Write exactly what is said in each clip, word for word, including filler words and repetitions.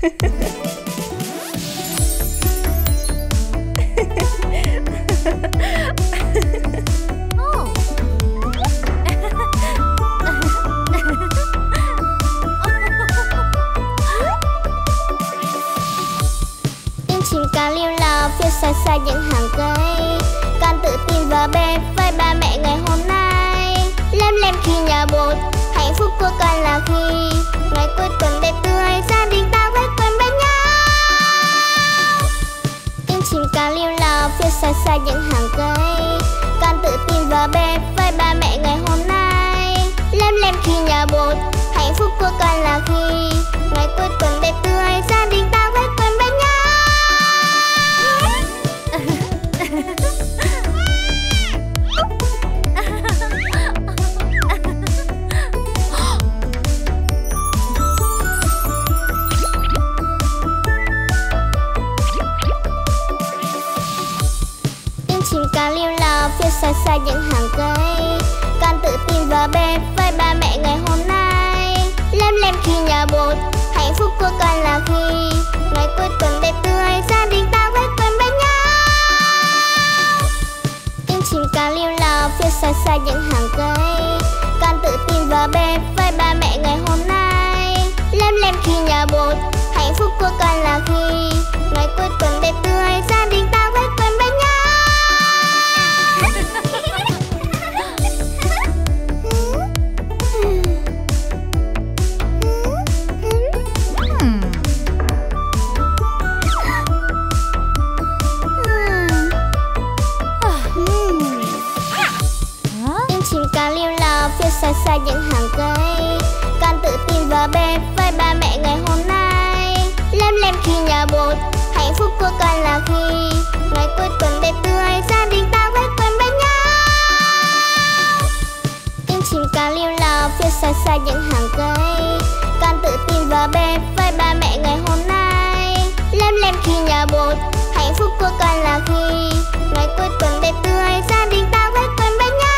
Chim ca liêu lao phía xa xa những hàng cây, con tự tin vào bên với ba mẹ ngày hôm nay. Lem lem khi nhà bột, hạnh phúc của con là khi ngày cuối tuần đẹp tươi, gia đình ta quây quần bên nhau. Tiếng chim ca liêu lao phía xa xa những hàng cây, con tự tin vào bên với ba mẹ ngày hôm nay. Lem lem khi nhà bột, hạnh phúc của con là khi ngày cuối tuần đẹp tươi, gia đình ta quây quần bên nhau. Chim ca liêu lao phía xa xa những hàng cây, con tự tin vào bên với ba mẹ ngày hôm nay. Lem lem khi nhà bột, hạnh phúc của con là khi ngày cuối tuần đẹp tươi, gia đình ta quây quần bên nhau. Tiếng chim ca liêu lao phía xa xa những hàng cây, con tự tin vào bên với ba mẹ ngày hôm nay. Lem lem khi nhà bột, hạnh phúc của con là khi ngày cuối tuần đẹp tươi, gia đình ta quây quần bên nhau. Phía xa xa những hàng cây, con tự tin vào bên với ba mẹ ngày hôm nay. Lem lem khi nhà bột, hạnh phúc của con là khi ngày cuối tuần đẹp tươi, gia đình ta quây quần bên nhau. Tiếng chim ca liêu lao phía xa xa những hàng cây, con tự tin vào bên với ba mẹ ngày hôm nay. Lem lem khi nhà bột, hạnh phúc của con là khi ngày cuối tuần đẹp tươi, gia đình ta quây quần bên nhau.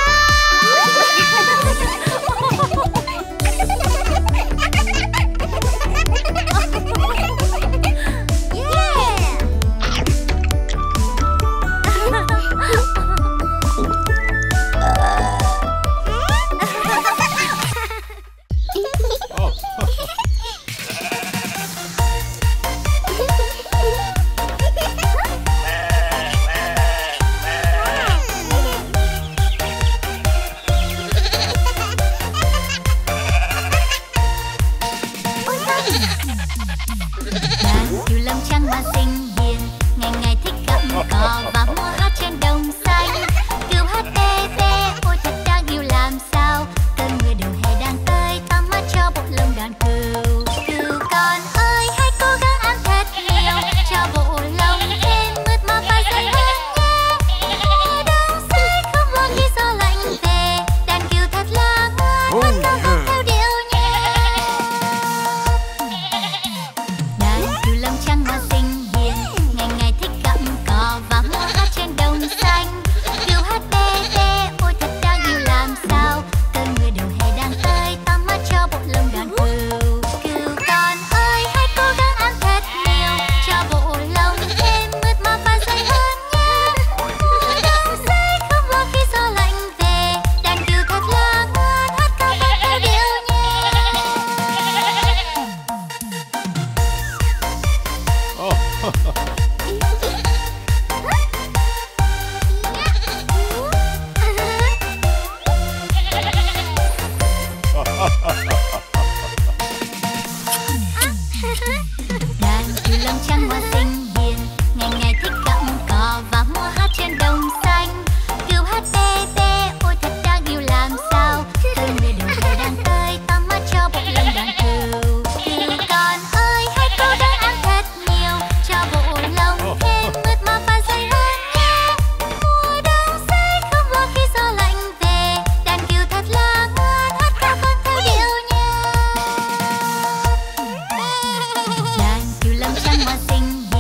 Xinh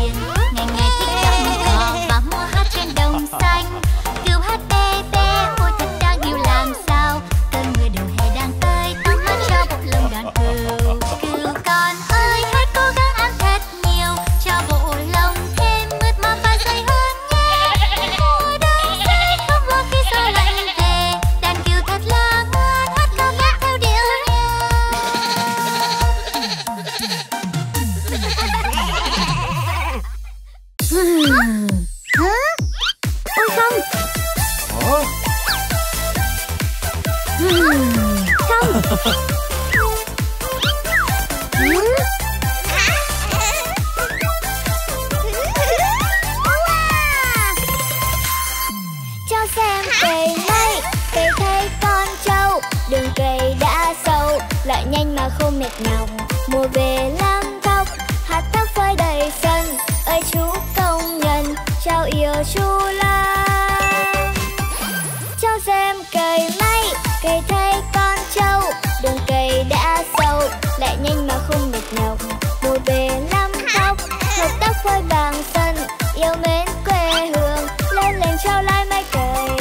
phơi vàng sân, yêu mến quê hương, lên lên trao lại mái cày.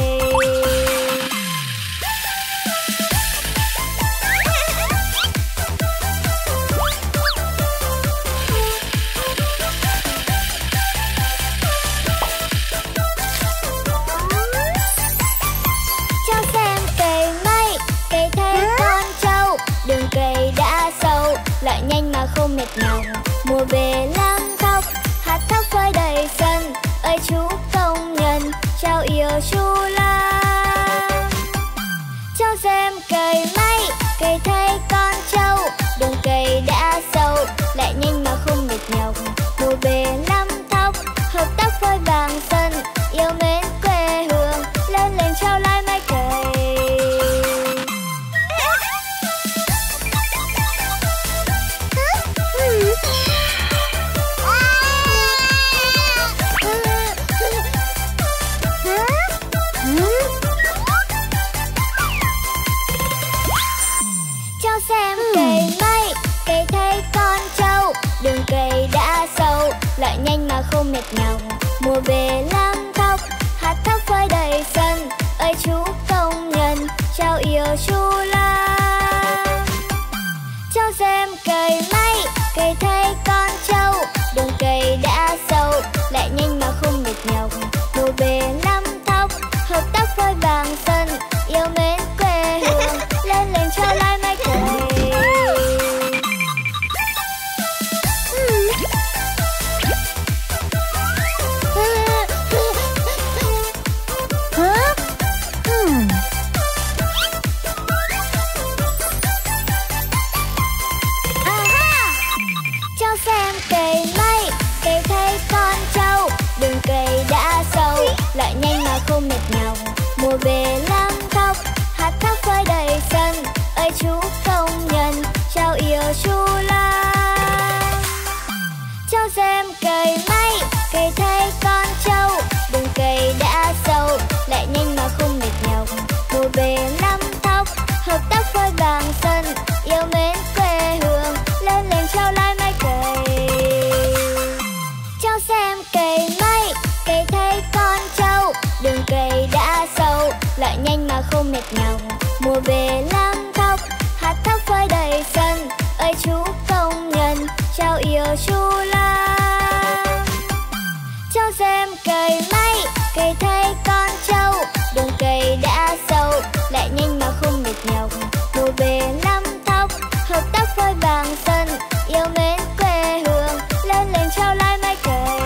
Cho xem cây mây, cây thấy con trâu, đường cây đã sâu, lại nhanh mà không mệt nhọc. Mùa về lăng thóc, hạt thóc phơi đầy sân, ơi chú công nhân, trao yêu chú Lan. Cho xem cây mây, cây thấy con trâu, đường cây đã sâu, lại nhanh mà không mệt nhọc. Mùa về lăng thóc, hợp tác phơi vàng sân, yêu mến quê hương, lên lên trao lại mái cày. Cho xem cây mây, cây thấy con trâu, đường cây đã sâu, lại nhanh mà không mệt nhọc. Mùa về lăng thóc, hạt thóc phơi đầy sân, ơi chú công nhân, trao yêu chú Lan. Cho xem cây mây, cây thấy con trâu, đường cây đã sâu, lại nhanh mà không mệt nhọc. Mùa về lăng thóc, hợp tác phơi vàng sân, yêu mến quê hương, lên lên trao lại mái cày. Cho xem cây mây, cây thấy con trâu, đường cây đã sâu, lại nhanh mà không mệt nhọc. Mùa về lăng thóc, hạt thóc phơi đầy sân, ơi chú công nhân, trao yêu chú Lan. Cho xem cây mây, cây thấy con trâu, đường cây đã sâu, lại nhanh mà không mệt nhọc. Mùa về lăng thóc, hợp tác phơi vàng sân, yêu mến quê hương, lên lên trao lại mái cày. Cho xem cây mây, cây thấy con trâu, đường cây đã sâu, lại nhanh mà không mệt nhọc. Mùa về lăng thóc, hạt thóc phơi đầy sân, ơi chú công nhân, trao yêu chú Lan. Cho xem cây mây, cây thấy con trâu, đường cây đã sâu, lại nhanh mà không mệt nhọc. Mùa về lăng thóc, hợp tác phơi vàng sân, yêu mến quê hương, lên lên trao lại mái cày.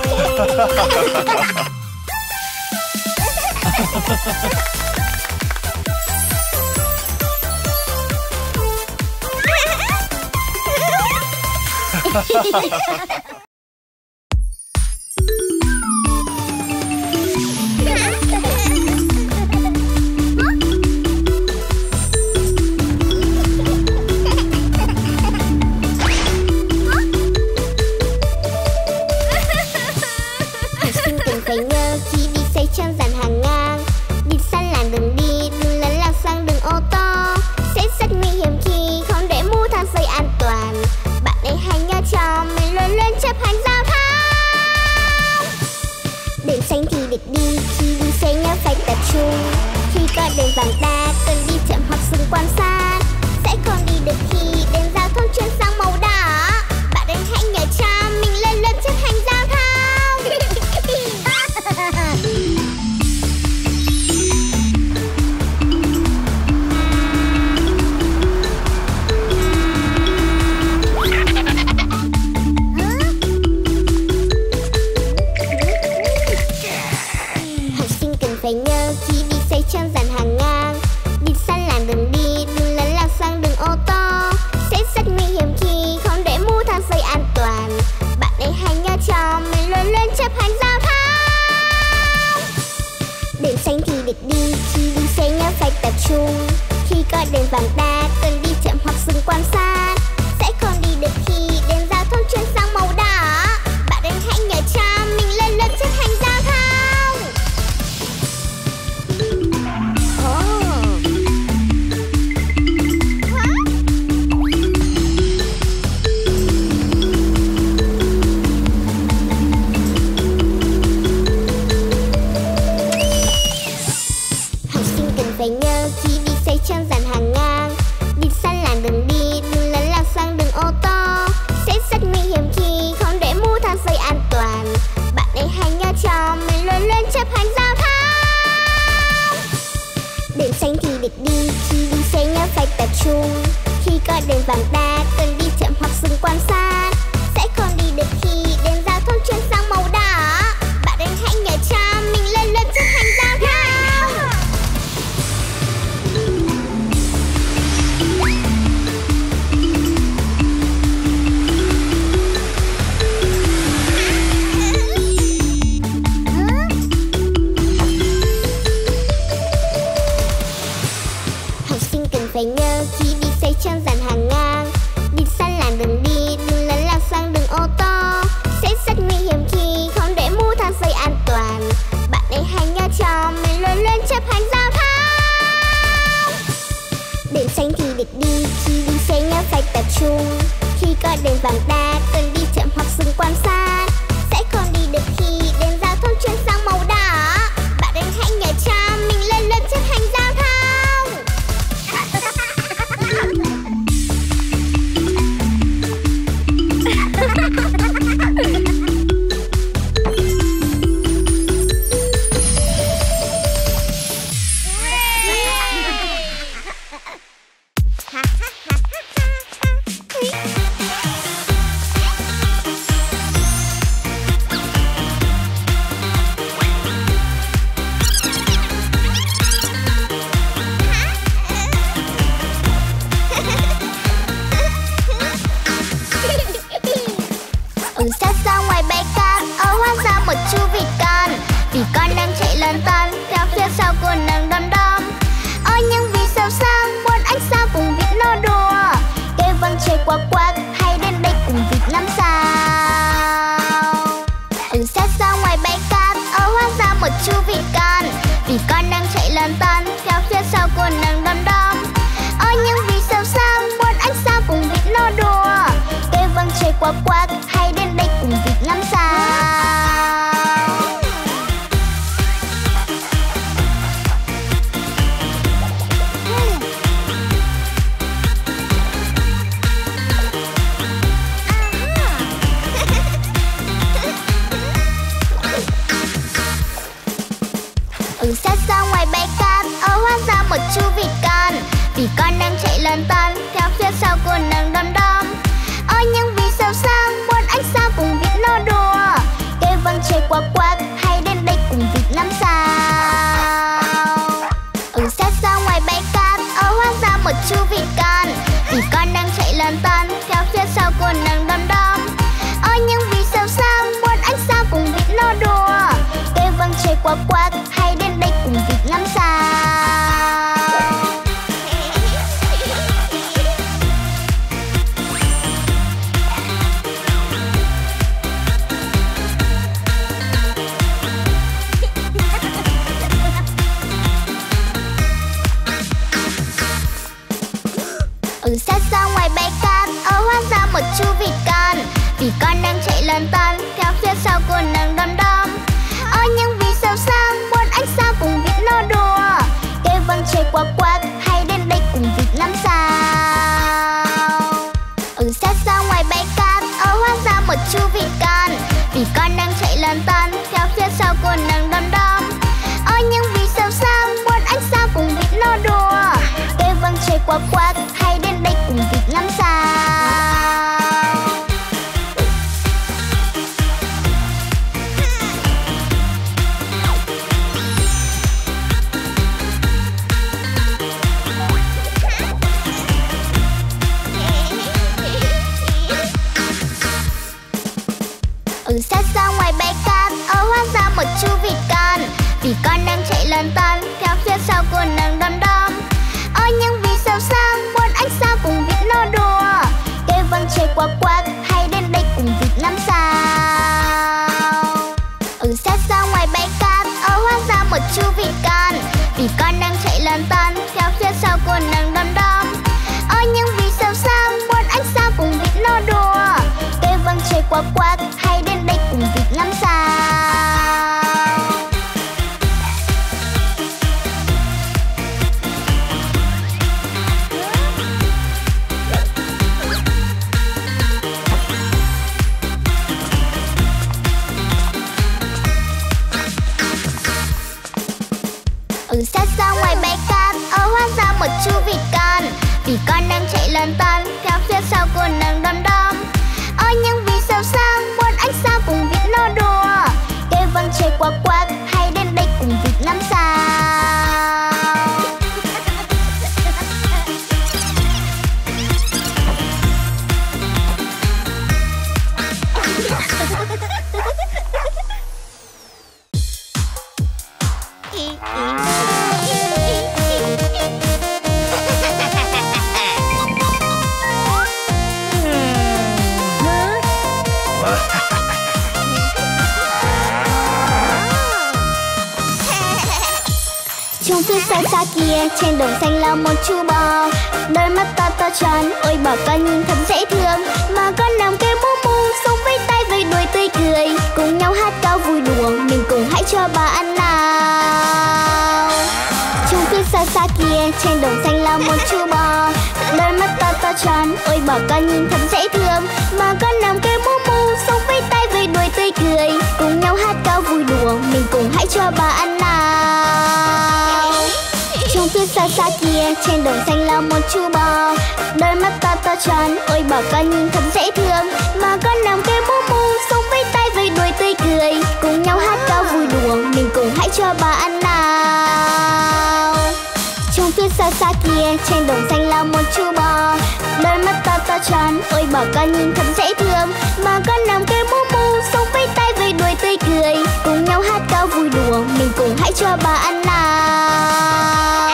Học sinh cần phải nhớ khi đi xây trang dàn hàng ngang, đi sát làn đường đi, đừng lấn lạc sang đường ô tô, sẽ rất nguy hiểm khi không để mũ thang dây an toàn. Bạn ấy hãy nhớ cho mình luôn luôn chấp hành giao thông. Đèn xanh thì được đi, khi đi xe nhớ phải tập trung. Khi có đèn vàng ta cần đi chậm hoặc dừng quan sát, sẽ không đi được khi đèn giao thông chuyển sang màu đỏ. Bạn ấy hãy nhớ cho mình luôn luôn chấp hành giao thông. Học sinh cần phải nhớ khi đi xây trang dàn hàng ngang, đi sát làn đường đi, đừng lấn lạc sang đường ô tô, sẽ rất nguy hiểm khi có đèn vàng đa, cần đi chậm hoặc dừng quan sát. Sẽ không đi được khi đèn giao thông chuyển sang màu đỏ. Bạn ơi hãy nhớ cho mình luôn luôn chấp hành giao thông. Học sinh cần phải nhớ khi đi xe trong dàn hàng ngang, đi sang làn đường đi, đừng lấn làn sang đường ô tô. Sẽ rất nguy hiểm khi không để mũ thang dây an toàn. Bạn ấy hãy nhớ cho mình luôn luôn chấp hành giao thông. Đèn xanh thì được đi, khi đi xe nhớ phải tập trung. Khi có đèn vàng đa, cần đi chậm hoặc dừng quan sát. Sẽ không đi được khi đèn giao thông chuyển sang màu đỏ. Bạn ấy hãy nhớ cho mình luôn luôn chấp hành giao thông. Ừ sát ra ngoài bãi cát, ở hóa ra một chú vịt con. Vì con đang chạy lon ton, theo phía sau cô nàng đom đóm. Ôi nhưng vì sao sang, muốn ánh sao cùng vịt nô đùa. Kêu văng trời quắc quắc, hay đến đây cùng vịt ngắm sao. Ừ sát ra ngoài bãi cát, ở hóa ra một chú vịt con. Vì con đang chạy lon ton, theo phía sau cô nàng đom đóm. Ôi nhưng vì sao sang, muốn ánh sao cùng vịt nô đùa. Kêu văng trời quắc quắc, hay đến đây cùng vịt ngắm sao. Ừ sát ra ngoài bãi cát, ở hóa ra một chú vịt con. Vì con đang chạy lon ton, theo phía sau cô nàng đom đóm. Ôi nhưng vì sao sang, muốn ánh sao cùng vịt nô đùa. Kêu văng trời quắc quắc, hay đến đây cùng vịt ngắm sao. Ừ sát ra ngoài bãi cát, ở hóa ra một chú vịt con. Vì con đang chạy lon ton, theo phía sau cô nàng đom đóm. Ôi nhưng vì sao sang, muốn ánh sao cùng vịt nô đùa. Kêu văng trời quắc quắc, hay đến đây cùng vịt ngắm sao. Ừ sát ra ngoài bãi cát, ở hóa ra một chú vịt con. Vì con đang chạy lon ton, theo phía sau cô nàng đom đóm. Ôi nhưng vì sao sang, muốn ánh sao cùng vịt nô đùa. Kêu văng trời quắc quắc, hay đến đây cùng vịt ngắm sao. Ừ sát ra ngoài bãi cát, ở hóa ra một chú vịt con. Vì con đang chạy lon ton, theo phía sau cô nàng đom đóm. Ôi nhưng vì sao sang, muốn ánh sao cùng vịt nô đùa. Kêu văng trời quắc quắc, hay đến đây cùng vịt ngắm sao. Ừ sát ra ngoài bãi cát, ở hóa ra một chú vịt con. Vì con đang chạy lon ton, theo phía sau cô nàng đom đóm. Ôi nhưng vì sao sang, muốn ánh sao cùng vịt nô đùa. Kêu văng trời quắc quắc, hay đến đây cùng vịt ngắm sao. Ừ sát ra ngoài bãi cát, ở hóa ra một chú vịt con. Vì con đang chạy lon ton, theo phía sau cô nàng đom đóm. Ôi nhưng vì sao sang, muốn ánh sao cùng vịt nô đùa. Kêu văng trời quắc quắc, hay đến đây cùng vịt ngắm sao. quack quack, hãy đến đây cùng vịt năm sao. Trong phía xa xa kia, trên đồng xanh là một chú bò. Đôi mắt to to tròn, ôi bò con nhìn thật dễ thương. Mà con nằm kêu mu mu, sống với tay với đuôi tươi cười. Cùng nhau hát cao vui đùa, mình cùng hãy cho bò ăn nào. Trong phía xa xa kia, trên đồng xanh là một chú bò. Đôi mắt to to tròn, ôi bò con nhìn thật dễ thương. Mà con nằm kêu mu mu, sống với tay với đuôi tươi cười. Cùng nhau hát cao vui đùa, mình cùng hãy cho bò ăn nào. Trong phía xa xa kia, trên đồng xanh là một chú bò. Đôi mắt to to tròn, ôi bò con nhìn thật dễ thương. Mà con nằm kêu mu mu, sống với tay với đuôi tươi cười. Cùng nhau hát cao vui đùa, mình cùng hãy cho bò ăn nào. Trong phía xa xa kia, trên đồng xanh là một chú bò. Đôi mắt to to tròn, ôi bò con nhìn thật dễ thương. Mà con nằm kêu mu mu, sống với tay với đuôi tươi cười. Cùng nhau hát cao vui đùa, mình cùng hãy cho bò ăn nào.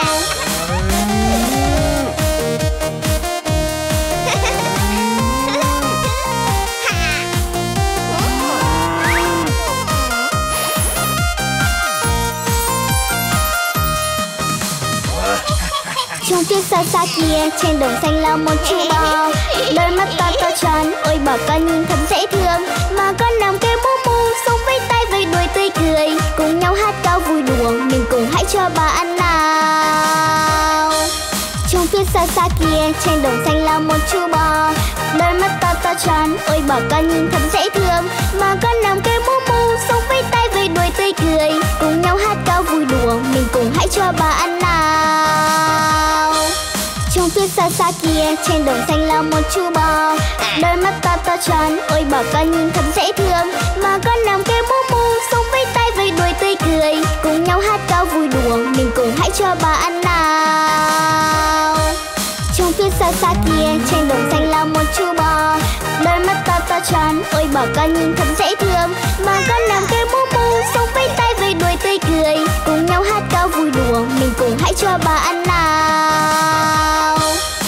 Trong phía xa xa kia, trên đồng xanh là một chú bò. Đôi mắt to to tròn, ôi bò con nhìn thật dễ thương. Mà con nằm kêu mu mu, sống với tay với đuôi tươi cười. Cùng nhau hát cao vui đùa, mình cùng hãy cho bò ăn nào. Trong phía xa xa kia, trên đồng xanh là một chú bò. Đôi mắt to to tròn, ôi bò con nhìn thật dễ thương. Mà con nằm kêu mu mu, sống với tay với đuôi tươi cười. Cùng nhau hát cao vui đùa, mình cùng hãy cho bò ăn nào. Trong phía xa xa kia, trên đồng xanh là một chú bò. Đôi mắt to to tròn, ôi bò con nhìn thật dễ thương. Mà con nằm kêu mu mu, sống với tay với đuôi tươi cười. Cùng nhau hát cao vui đùa, mình cùng hãy cho bò ăn nào. Trong phía xa xa kia, trên đồng xanh là một chú bò. Đôi mắt to to tròn, ôi bò con nhìn thật dễ thương. Mà con nằm kêu mu mu, sống với tay với đuôi tươi cười. Cùng nhau hát cao vui đùa, mình cùng hãy cho bò ăn nào.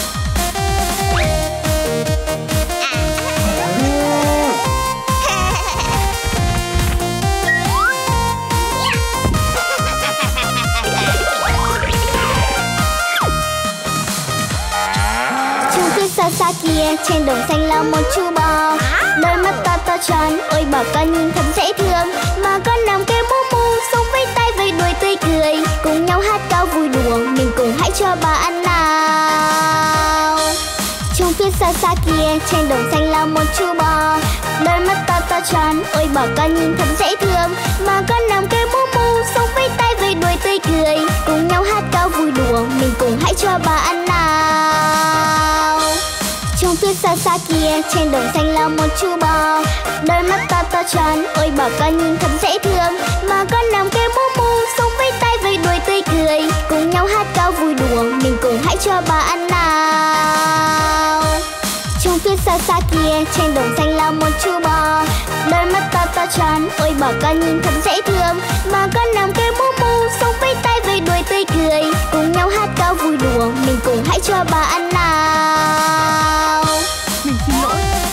Xa xa kia, trên đồng xanh là một chú bò. Đôi mắt to to tròn, ôi bò con nhìn thật dễ thương. Mà con nằm kêu mu mu, sống với tay với đuôi tươi cười. Cùng nhau hát cao vui đùa, mình cùng hãy cho bò ăn nào. Trong phía xa xa kia, trên đồng xanh là một chú bò. Đôi mắt to to tròn, ôi bò con nhìn thật dễ thương. Mà con nằm kêu mu mu, sống với tay với đuôi tươi cười. Cùng nhau hát cao vui đùa, mình cùng hãy cho bò ăn nào. Trong phía xa xa kia, trên đồng xanh là một chú bò. Đôi mắt to to tròn, ôi bò con nhìn thật dễ thương. Mà con nằm kêu mu mu, sống với tay với đuôi tươi cười. Cùng nhau hát cao vui đùa, mình cùng hãy cho bò ăn nào. Trong phía xa xa kia, trên đồng xanh là một chú bò. Đôi mắt to to tròn, ôi bò con nhìn thật dễ thương. Mà con nằm kêu mu mu, sống với tay với đuôi tươi cười. Cùng nhau hát cao vui đùa, mình cùng hãy cho bò ăn nào. Mình xin lỗi.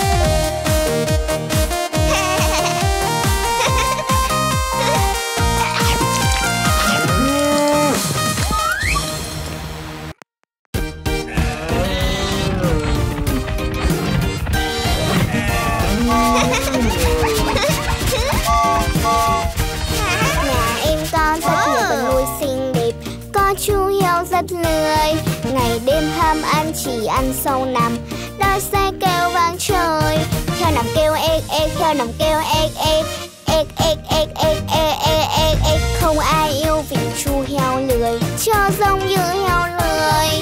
Chú heo rất lười, ngày đêm ham ăn chỉ ăn sâu nằm, đói sẽ kêu vang trời. Heo nằm kêu ếch ếch, heo nằm kêu ếch ếch, ếch ếch ếch ếch ếch ếch ếch ếch. Không ai yêu vì chú heo lười, cho giống như heo lười.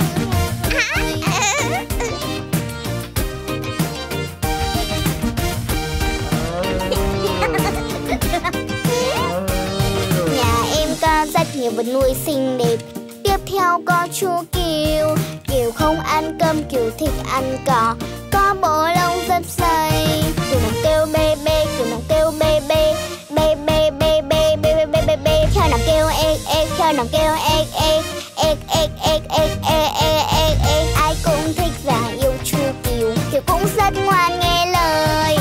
nhiều vật nuôi xinh đẹp. Tiếp theo có chú Kiều. Kiều không ăn cơm, Kiều thích ăn cỏ, có bộ lông rất dày. Kiều nàng kêu bê bê, Kiều nàng kêu bê bê, bê bê bê bê bê bê bê bê. Theo nàng kêu ếch ếch, theo nàng kêu ếch ếch, ếch ếch ếch ếch ếch ếch ếch ếch. Ai cũng thích và yêu chú Kiều, Kiều cũng rất ngoan nghe lời.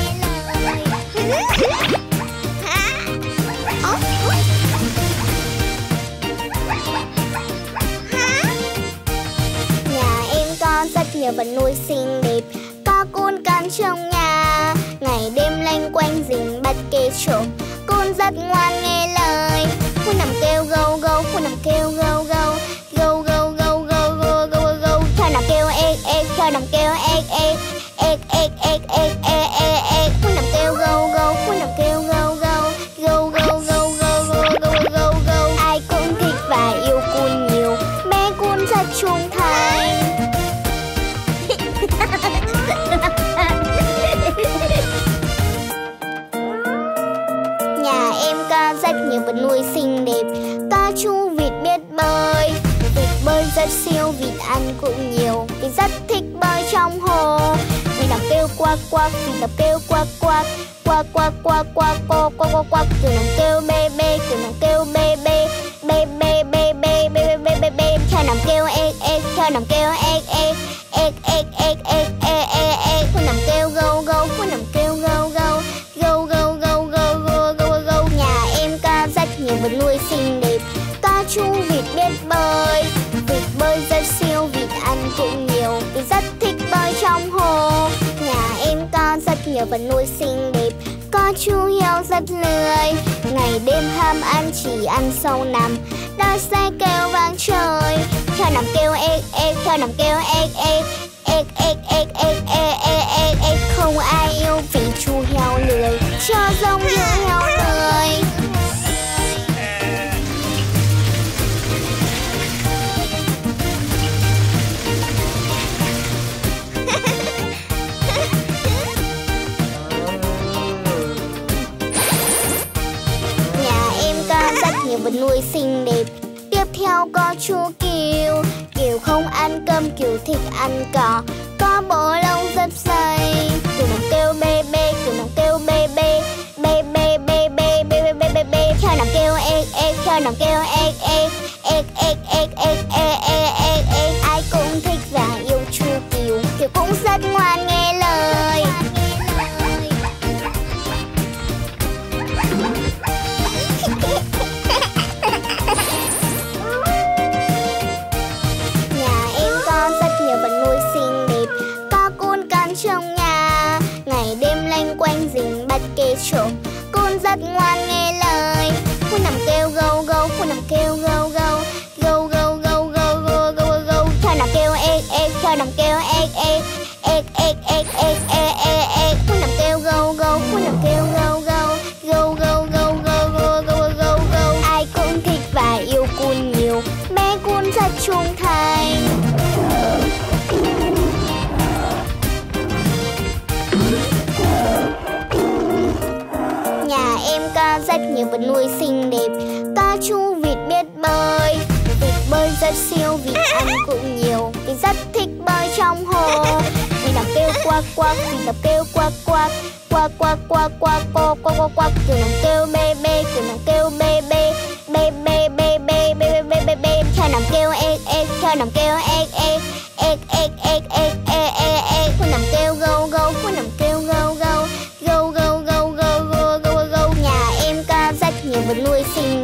Rất nhiều vật nuôi xinh đẹp, có cún cắn trong nhà, ngày đêm lanh quanh rình bắt kê trộm. Cún rất ngoan nghe lời, cún nằm kêu gâu gâu, cún nằm kêu gâu gâu, gâu gâu gâu gâu gâu gâu gâu. Theo nằm kêu ếch ếch, theo nằm kêu ếch ếch, ếch ếch ếch ếch ếch ếch ếch. Cún nằm kêu gâu gâu, cún nằm kêu gâu gâu, gâu gâu gâu gâu gâu gâu gâu gâu. Ai cũng thích và yêu cún nhiều, bé cún rất trung thành. Nhà em có rất nhiều vật nuôi xinh đẹp, có chú vịt biết bơi. Vịt bơi rất siêu, vịt ăn cũng nhiều, vịt rất thích bơi trong hồ. Vịt nằm kêu quack quack, vịt nằm kêu quack quack, quack quack quack quack quack quack quack. Kiều nằm kêu bê bê, Kiều nằm kêu bê bê, bê bê bê bê bê bê bê bê. Theo nằm kêu ếch ếch, theo nằm kêu ếch ếch, ếch ếch ếch ếch ếch ếch ếch. Cún nằm kêu gâu gâu, cún nằm kêu gâu gâu, gâu gâu gâu gâu gâu gâu gâu. Nhà em có rất nhiều vật nuôi xinh đẹp, có chú vịt biết bơi. Vịt bơi rất siêu, vịt ăn cũng nhiều, vịt rất thích bơi trong hồ. Nhà em có rất nhiều vật nuôi xinh đẹp, có chú heo rất lười, ngày đêm ham ăn chỉ ăn sâu nằm, đôi xe kêu vang trời. Theo nằm kêu ếch ếch, theo nằm kêu ếch ếch, ếch ếch ếch ếch ếch ếch ếch ếch. Không ai yêu vì chú heo lười, cho giống như heo lười. Nhà em có rất nhiều vật nuôi xinh đẹp. Tiếp theo có chú Kiều. Kiều không ăn cơm, Kiều thích ăn cỏ, có bộ lông rất dày. Kiều nàng kêu bê bê, Kiều nàng kêu bê bê, bê bê bê bê bê bê bê bê. Theo nàng kêu ếch ếch, theo nàng kêu ếch ếch, ếch ếch ếch ếch ếch ếch ếch ếch. Ai cũng thích và yêu chú Kiều, Kiều cũng rất ngoan nghe lời. Trong nhà, ngày đêm lanh quanh rình bắt kê trộm. Cún rất ngoan nghe lời, cún nằm kêu gâu gâu, cún nằm kêu gâu gâu, gâu gâu gâu gâu gâu gâu gâu. Theo nằm kêu ếch ếch, theo nằm kêu ếch ếch, ếch ếch ếch ếch ếch ếch ếch. Cún nằm kêu gâu gâu, cún nằm kêu gâu gâu, gâu gâu gâu gâu gâu gâu gâu gâu. Ai cũng thích và yêu cún nhiều, bé cún rất trung thành. Nhà em có rất nhiều vật nuôi xinh đẹp, có chú vịt biết bơi. Vịt bơi rất siêu, vịt ăn cũng nhiều, vịt rất thích bơi trong hồ. Vịt nằm kêu quack quack, vịt nằm kêu quack quack, quack quack quack quack quack quack quack. Kiều nằm kêu bê bê, Kiều nằm kêu bê bê, bê bê bê bê bê bê bê bê. Theo nằm kêu ếch ếch, theo nằm kêu ếch ếch, ếch ếch ếch ếch ếch ếch ếch. Cún nằm kêu gâu gâu, cún nằm kêu gâu gâu, gâu gâu gâu gâu gâu gâu gâu. Nhà em có rất nhiều vật nuôi xinh